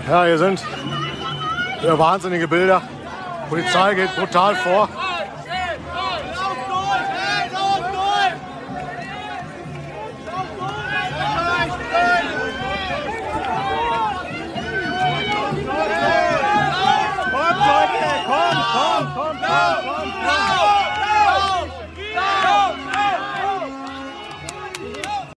Ja, hier sind wahnsinnige Bilder. Die Polizei geht brutal vor.